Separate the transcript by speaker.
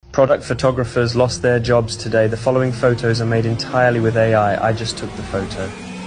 Speaker 1: Product photographers lost their jobs today. The following photos are made entirely with AI. I just took the photo.